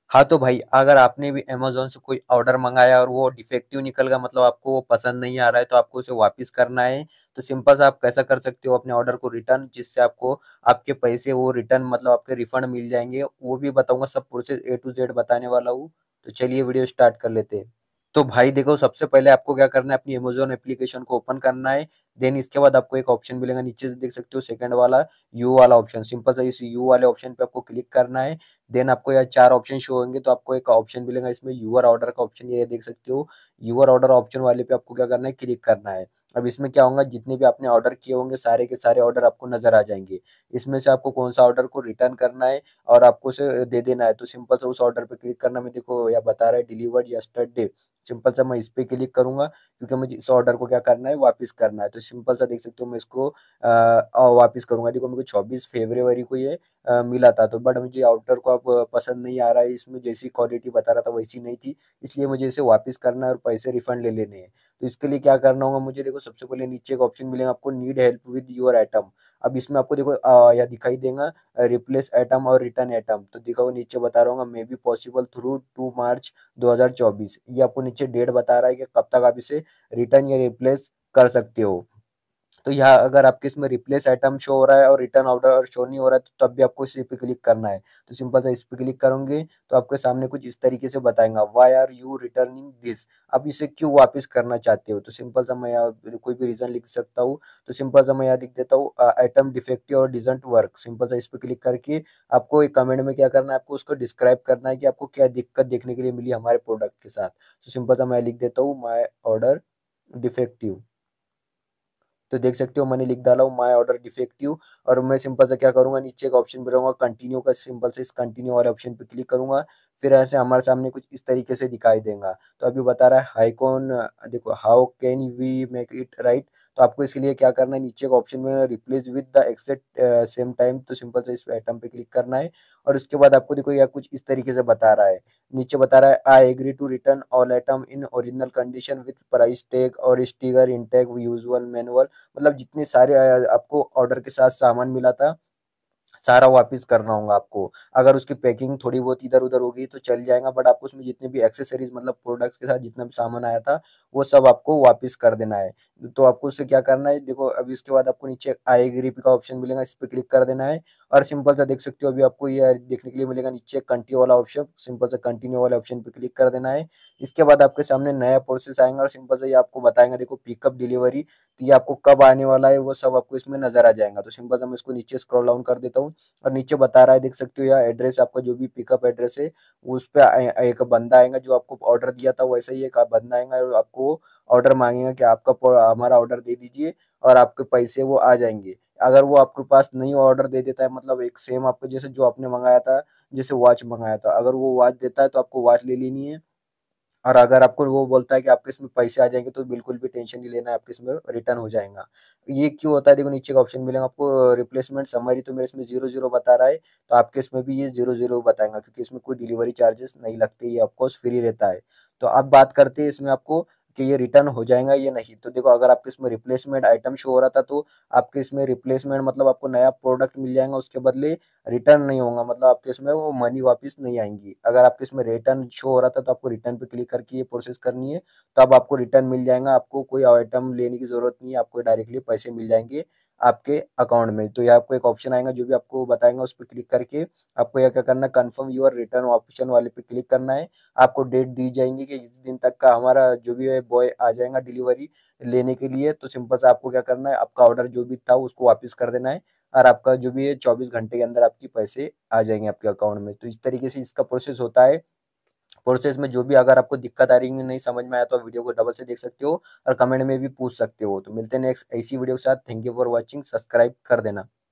हाँ, तो भाई अगर आपने भी अमेज़न से कोई ऑर्डर मँगाया और वो डिफेक्टिव निकल गया, मतलब आपको वो पसंद नहीं आ रहा है, तो आपको उसे वापस करना है। तो सिंपल सा आप कैसा कर सकते हो अपने ऑर्डर को रिटर्न, जिससे आपको आपके पैसे वो रिटर्न मतलब आपके रिफंड मिल जाएँगे। वो भी बताऊँगा, सब प्रोसेस ए टू ज़ेड बताने वाला हूँ। तो चलिए वीडियो स्टार्ट कर लेते हैं। तो भाई देखो, सबसे पहले आपको क्या करना है, अपनी अमेज़न एप्लीकेशन को ओपन करना है। देन इसके बाद आपको एक ऑप्शन मिलेगा, नीचे से देख सकते हो सेकंड वाला यू वाला ऑप्शन। सिंपल सा इस यू वाले ऑप्शन पे आपको क्लिक करना है। देन आपको यहाँ 4 ऑप्शन शो होंगे, तो आपको एक ऑप्शन मिलेगा इसमें यूअर ऑर्डर का ऑप्शन, ये देख सकते हो। यूअर ऑर्डर ऑप्शन वाले पे आपको क्या करना है, क्लिक करना है। अब इसमें क्या होगा, जितने भी आपने ऑर्डर किए होंगे सारे के सारे ऑर्डर आपको नजर आ जाएंगे। इसमें से आपको कौन सा ऑर्डर को रिटर्न करना है और आपको उसे दे देना है, तो सिंपल सा उस ऑर्डर पे क्लिक करना। मैं देखो यहाँ बता रहा है डिलीवर्ड यस्टरडे। सिंपल सा मैं इस पे क्लिक करूंगा, क्योंकि मुझे इस ऑर्डर को क्या करना है, वापस करना है। तो सिंपल सा देख सकते हो, मैं इसको वापस करूंगा। देखो मेरे को 24 फरवरी को ये मिला था, तो बट मुझे आउटर को अब पसंद नहीं आ रहा है। इसमें जैसी क्वालिटी बता रहा था वैसी नहीं थी, इसलिए मुझे इसे वापस करना है और पैसे रिफंड ले लेने हैं। तो इसके लिए क्या करना होगा मुझे, देखो सबसे पहले नीचे एक ऑप्शन मिलेगा आपको, need help with your item. अब इसमें आपको देखो या दिखाई देगा रिप्लेस आइटम और रिटर्न आइटम। तो देखो नीचे बता रहा हूँ, may be possible through 2 March 2024। ये आपको नीचे डेट बता रहा है कि कब तक आप इसे रिटर्न या रिप्लेस कर सकते हो। तो यहाँ अगर आपके इसमें रिप्लेस आइटम शो हो रहा है और रिटर्न ऑर्डर शो नहीं हो रहा है, तो तब भी आपको इसी पे क्लिक करना है। तो सिंपल सा इस पे क्लिक करोगे तो आपके सामने कुछ इस तरीके से बताएगा, why are you returning this. आप इसे क्यों वापस करना चाहते हो, तो सिंपल सा मैं यहाँ कोई भी रीजन लिख सकता हूँ। तो सिंपल सा मैं यहाँ लिख देता हूँ, आइटम डिफेक्टिव और डिजंट वर्क। सिंपल सा इस पे क्लिक करके आपको एक कमेंट में क्या करना है, आपको उसको डिस्क्राइब करना है कि आपको क्या दिक्कत देखने के लिए मिली हमारे प्रोडक्ट के साथ। तो सिंपल सा मैं लिख देता हूँ, माई ऑर्डर डिफेक्टिव। तो देख सकते हो मैंने लिख डाला हूँ माय ऑर्डर डिफेक्टिव। और मैं सिंपल से क्या करूंगा, नीचे एक ऑप्शन पे रहूंगा कंटिन्यू का, सिंपल से इस कंटिन्यू वाले ऑप्शन पे क्लिक करूंगा। फिर ऐसे हमारे सामने कुछ इस तरीके से दिखाई देगा। तो अभी बता रहा है हाईकॉन, देखो how can we make it right. तो आपको इसके लिए क्या करना है, नीचे का ऑप्शन में replace with the except same time. तो सिंपल से इस आइटम पे क्लिक करना है। और उसके बाद आपको देखो यह कुछ इस तरीके से बता रहा है, नीचे बता रहा है I agree to return all item in original condition with price tag और स्टिकर इंटैग यूजुअल मैनुअल। मतलब जितने सारे आपको ऑर्डर के साथ सामान मिला था, सारा वापस करना होगा आपको। अगर उसकी पैकिंग थोड़ी बहुत इधर उधर होगी तो चल जाएगा, बट आपको उसमें जितने भी एक्सेसरीज मतलब प्रोडक्ट्स के साथ जितना भी सामान आया था, वो सब आपको वापस कर देना है। तो आपको उससे क्या करना है, देखो अभी इसके बाद आपको नीचे आई एग्री का ऑप्शन मिलेगा, इस पे क्लिक कर देना है। और सिंपल सा देख सकते हो, अभी आपको ये देखने के लिए मिलेगा नीचे कंटिन्यू वाला ऑप्शन। सिंपल सा कंटिन्यू वाले ऑप्शन पे क्लिक कर देना है। इसके बाद आपके सामने नया प्रोसेस आएगा और सिंपल से ये आपको बताएंगे, देखो पिकअप डिलीवरी। तो ये आपको कब आने वाला है वो सब आपको इसमें नजर आ जाएगा। तो सिंपल सा मैं इसको नीचे स्क्रॉल डाउन कर देता हूँ। और नीचे बता रहा है, देख सकते हो, यह एड्रेस आपका जो भी पिकअप एड्रेस है, उस पे एक बंदा आएगा जो आपको ऑर्डर दिया था, वैसे ही एक बंदा आएगा और आपको ऑर्डर मांगेगा कि आपका हमारा ऑर्डर दे दीजिए और आपके पैसे वो आ जाएंगे। अगर वो आपके पास नहीं ऑर्डर दे देता है, मतलब एक सेम आपको जैसे जो आपने मंगाया था, जैसे वॉच मंगाया था, अगर वो वॉच देता है तो आपको वॉच ले लेनी है। और अगर आपको वो बोलता है कि आपके इसमें पैसे आ जाएंगे, तो बिल्कुल भी टेंशन नहीं लेना है, आपके इसमें रिटर्न हो जाएगा। ये क्यों होता है, देखो नीचे का ऑप्शन मिलेगा आपको रिप्लेसमेंट समरी। तो मेरे इसमें 00 बता रहा है, तो आपके इसमें भी ये 00 बताएगा, क्योंकि इसमें कोई डिलीवरी चार्जेस नहीं लगते, ये ऑफकोर्स फ्री रहता है। तो अब बात करते हैं इसमें आपको कि ये रिटर्न हो जाएगा या नहीं। तो देखो अगर आपके इसमें रिप्लेसमेंट आइटम शो हो रहा था, तो आपके इसमें रिप्लेसमेंट मतलब आपको नया प्रोडक्ट मिल जाएगा, उसके बदले रिटर्न नहीं होगा, मतलब आपके इसमें वो मनी वापस नहीं आएंगी। अगर आपके इसमें रिटर्न शो हो रहा था, तो आपको रिटर्न पे क्लिक करके ये प्रोसेस करनी है, तब आपको रिटर्न मिल जाएगा। आपको कोई आइटम लेने की जरूरत नहीं है, आपको डायरेक्टली पैसे मिल जाएंगे आपके अकाउंट में। तो ये आपको एक ऑप्शन आएगा जो भी आपको बताएंगा, उस पर क्लिक करके आपको यह क्या करना है, कन्फर्म योर रिटर्न ऑप्शन वाले पे क्लिक करना है। आपको डेट दी जाएंगी कि इस दिन तक का हमारा जो भी है बॉय आ जाएगा डिलीवरी लेने के लिए। तो सिंपल से आपको क्या करना है, आपका ऑर्डर जो भी था उसको वापस कर देना है। और आपका जो भी है 24 घंटे के अंदर आपके पैसे आ जाएंगे आपके अकाउंट में। तो इस तरीके से इसका प्रोसेस होता है। प्रोसेस में जो भी अगर आपको दिक्कत आ रही है, नहीं समझ में आया, तो वीडियो को डबल से देख सकते हो और कमेंट में भी पूछ सकते हो। तो मिलते हैं नेक्स्ट ऐसी वीडियो के साथ। Thank you for watching, subscribe कर देना।